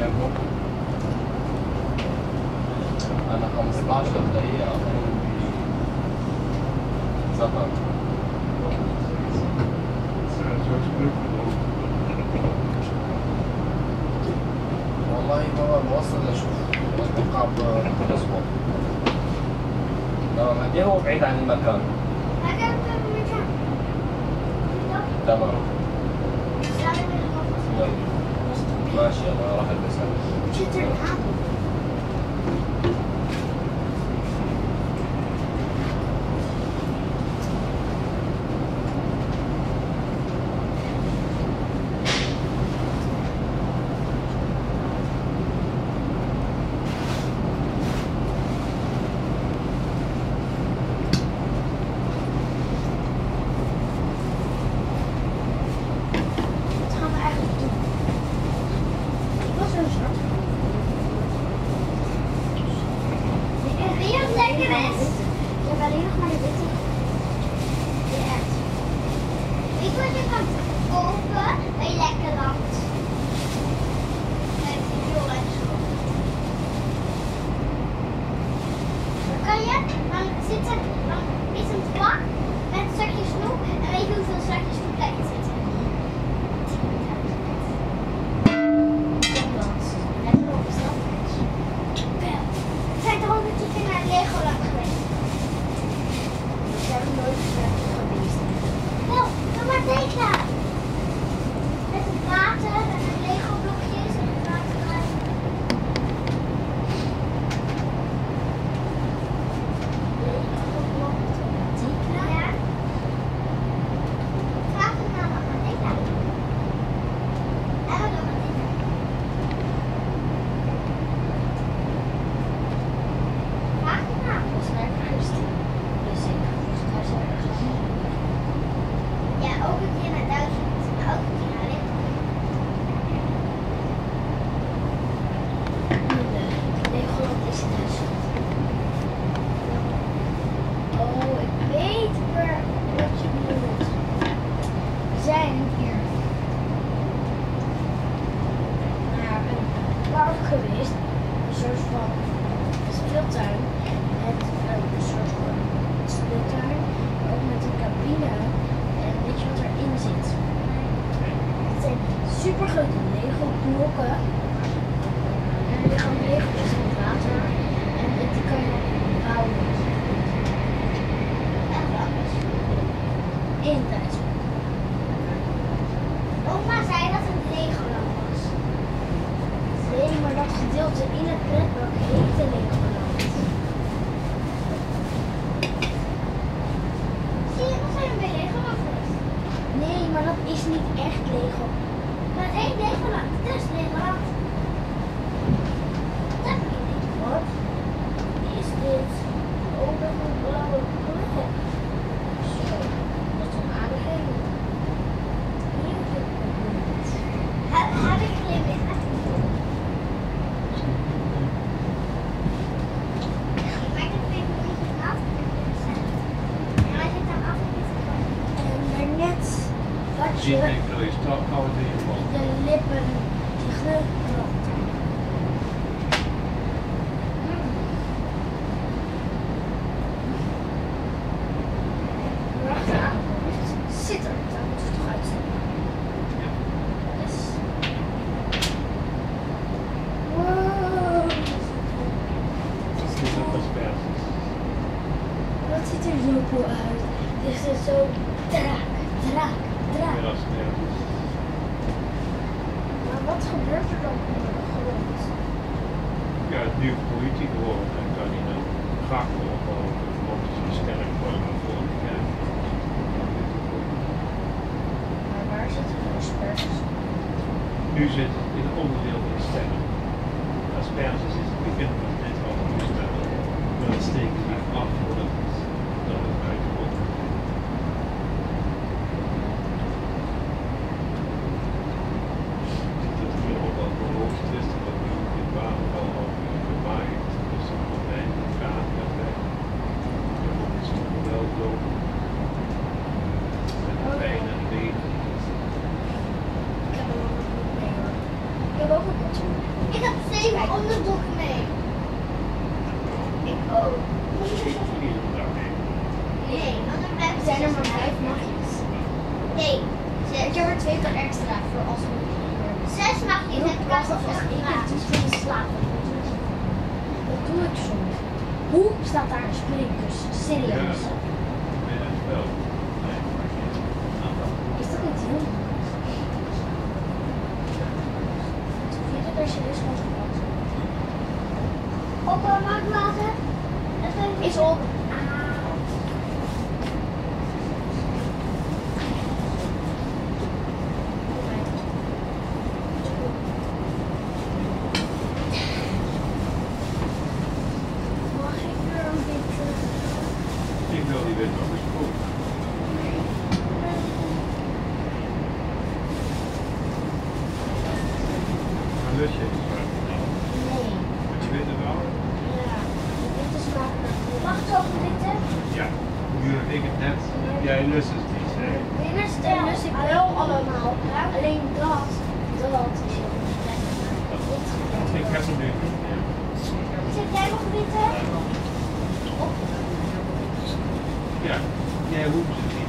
tempo. أنا 15 دقيقة أكون بسفر. والله هو موصل لشوف أتوقع بأسبوع. تمام، قد إيه هو بعيد عن المكان؟ تمام. ماشي أنا راح ألبسها. De lippen die gleurend. Zit er, daar moet het toch uitzien. Dus. Wow. Dat ziet er zo cool uit. Dit is zo draak. Maar wat gebeurt er dan onder de grond? Ja, het nu politie geworden en kan hij dan graag gewoon de stelling van naar voren kijken. Maar waar zitten de asperges? Nu zit het in het onderdeel van de stelling. Asperges is het begin van net al een toestel. Maar dat steken we af voordat het uitkomt. Ik heb ook een botje. nemen onderbroeken mee. Ik ook. Nee, want dan blijven zijn er maar 5 nachtjes. Nee, ik heb er 2 keer extra voor als we 6 nachtjes en ik was extra. Ik heb dus geen slapen. Dat doe ik soms. Hoe staat daar een spreekkussen? Serieus? Is dat niet heel mooi? Vind je er serieus van gepakt? Opa, maak water. Is op. Ik wil die wet nog eens proeven. Een lusje is het waar. Nee. Moet je witte wel? Ja. Dit is makkelijk. Mag ik ook een witte? Ja. Nu heb ik het net. Jij lust het niet, hè? Dit is de lust ik wel allemaal. Alleen dat is heel lekker. Ik heb hem nu niet meer. Zet jij nog een witte? Ja, jij hoeft ze niet.